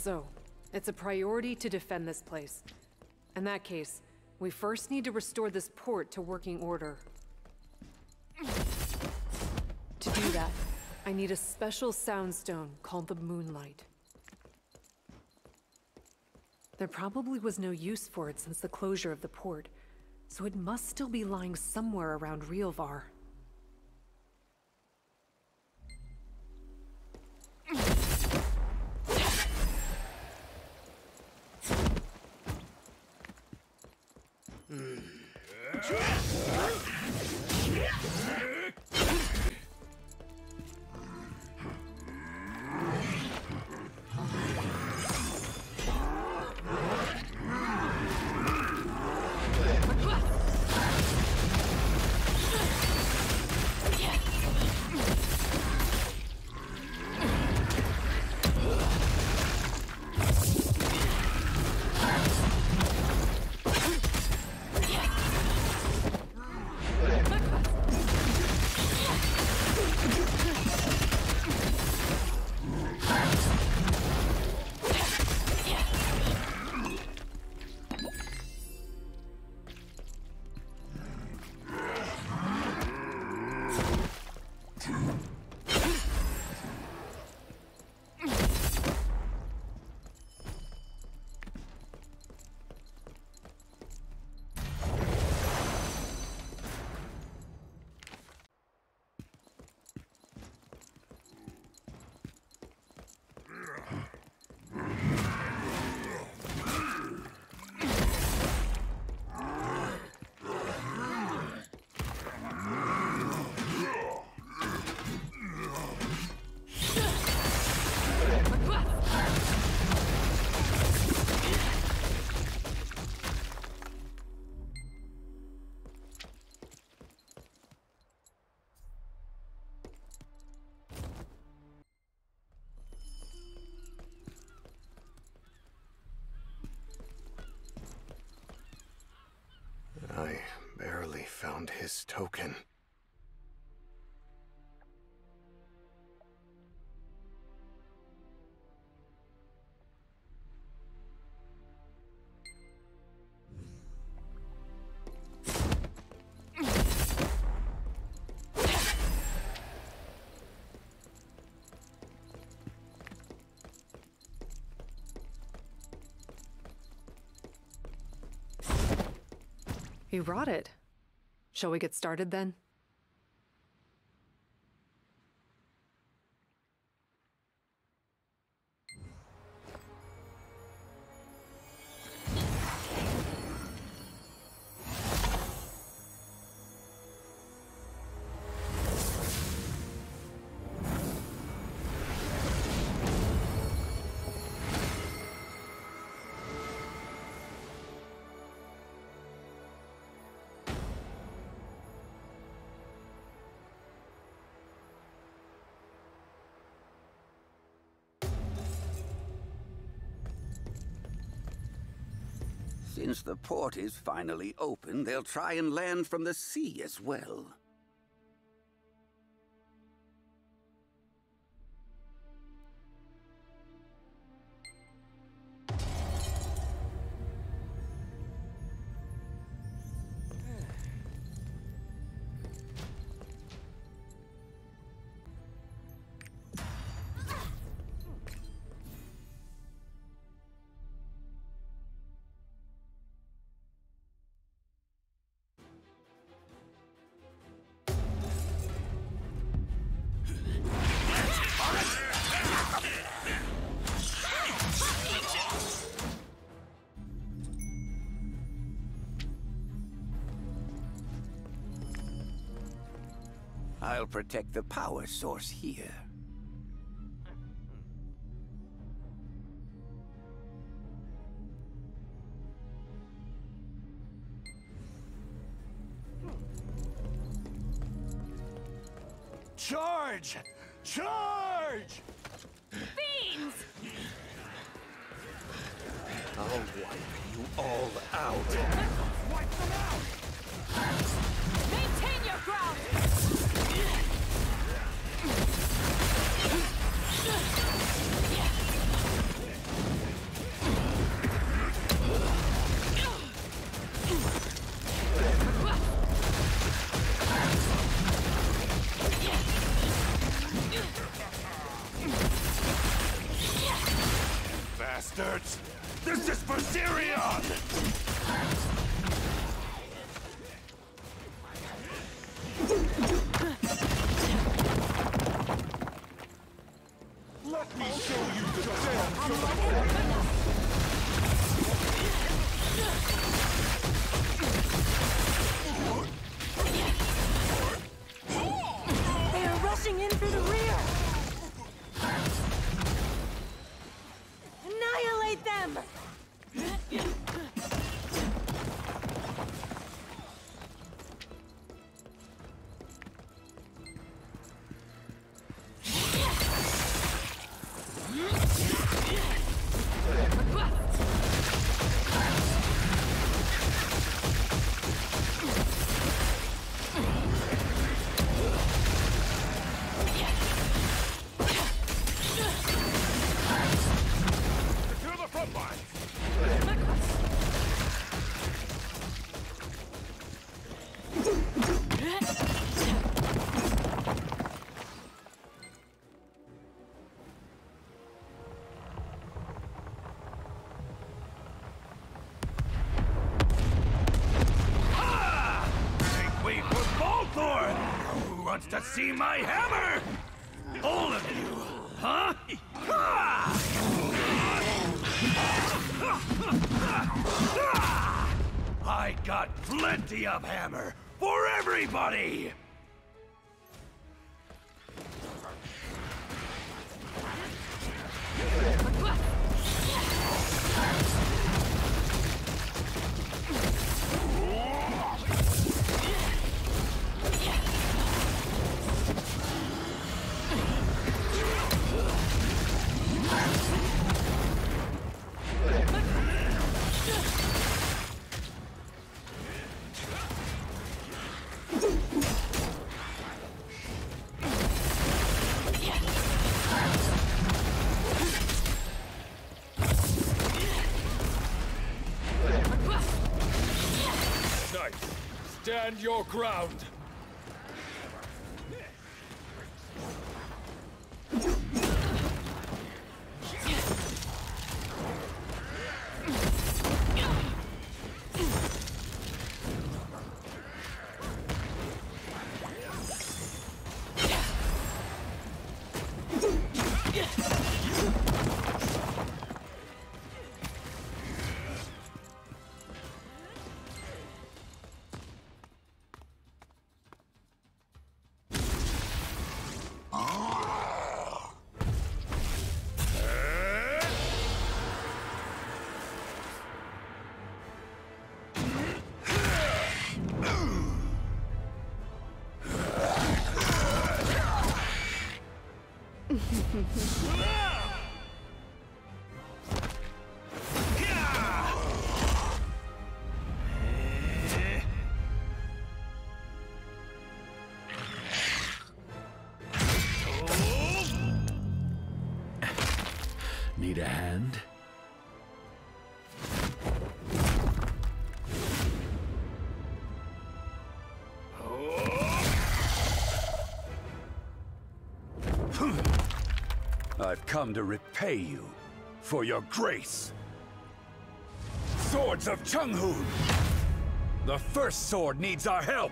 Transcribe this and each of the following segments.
So, it's a priority to defend this place. In that case, we first need to restore this port to working order. To do that, I need a special soundstone called the Moonlight. There probably was no use for it since the closure of the port, so it must still be lying somewhere around Realvar. I barely found his token. He rotted. Shall we get started then? Since the port is finally open, they'll try and land from the sea as well. I'll protect the power source here. Charge! Charge! Fiends! I'll wipe you all out. Wipe them out! Maintain your ground! wants to see my hammer? All of you, huh? I got plenty of hammer for everybody! Stand your ground! Need a hand? I've come to repay you for your grace. Swords of Chunghun! The first sword needs our help!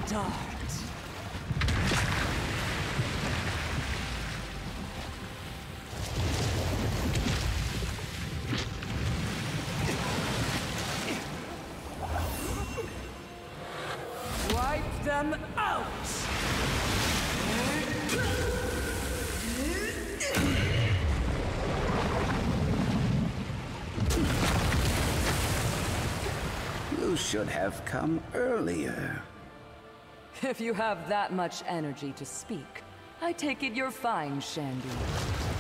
start. Wipe them out! You should have come earlier. If you have that much energy to speak, I take it you're fine, Shandy.